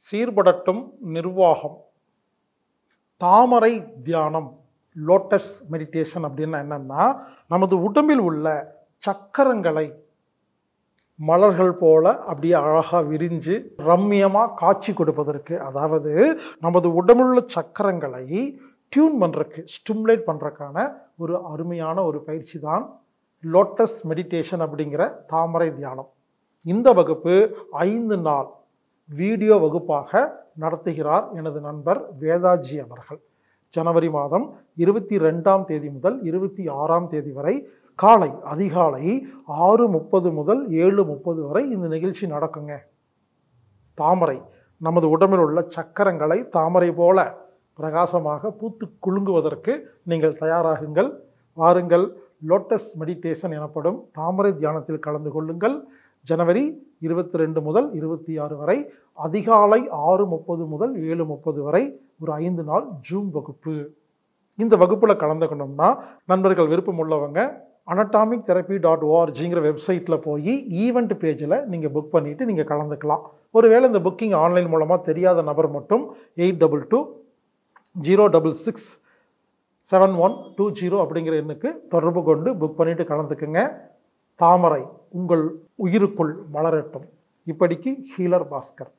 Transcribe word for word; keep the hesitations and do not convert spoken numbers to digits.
சீர்படட்டும் நிர்வாகம். தாமரை தியானம், lotus meditation அப்படின்னா என்னன்னா, நமது உடம்பில் உள்ள சக்கரங்களை மலர்கள் போல அப்படியே அழகாக விரிஞ்சு ரம்மியமாக காட்சி கொடுப்பதற்கு, அதாவது நமது உடம்புள்ள சக்கரங்களை டியூன் பண்ணுறக்கு, ஸ்டிமுலேட் பண்ணுறக்கான ஒரு அருமையான ஒரு பயிற்சி தான் லோட்டஸ் மெடிடேஷன் அப்படிங்கிற தாமரை தியானம். இந்த வகுப்பு ஐந்து நாள் வீடியோ வகுப்பாக நடத்துகிறார் எனது நண்பர் வேதாஜி அவர்கள். ஜனவரி மாதம் இருபத்தி ரெண்டாம் தேதி முதல் இருபத்தி ஆறாம் தேதி வரை காலை அதிகாலை ஆறு முப்பது முதல் ஏழு முப்பது வரை இந்த நிகழ்ச்சி நடக்குங்க. தாமரை, நமது உடம்பில் உள்ள சக்கரங்களை தாமரை போல பிரகாசமாக பூத்து குலுங்குவதற்கு நீங்கள் தயாராகுங்கள். வாருங்கள், லோட்டஸ் மெடிடேஷன் எனப்படும் தாமரை தியானத்தில் கலந்து கொள்ளுங்கள். ஜனவரி இருபத்தி ரெண்டு முதல் இருபத்தி ஆறு வரை அதிகாலை ஆறு முப்பது முதல் ஏழு முப்பது வரை ஒரு ஐந்து நாள் ஜூம் வகுப்பு. இந்த வகுப்பில் கலந்துக்கணும்னா நண்பர்கள் விருப்பம் உள்ளவங்க அனட்டாமிக் தெரப்பி டாட் ஓஆர்ஜிங்கிற வெப்சைட்டில் போய் ஈவெண்ட் பேஜில் நீங்கள் புக் பண்ணிவிட்டு நீங்கள் கலந்துக்கலாம். ஒருவேளை இந்த புக்கிங் ஆன்லைன் மூலமாக தெரியாத நபர் மட்டும் eight double two zero double six seven one two zero அப்படிங்கிற எண்ணுக்கு தொடர்பு கொண்டு புக் பண்ணிவிட்டு கலந்துக்குங்க. தாமரை உங்கள் உயிருக்குள் மலரட்டும். இப்படிக்கு ஹீலர் பாஸ்கர்.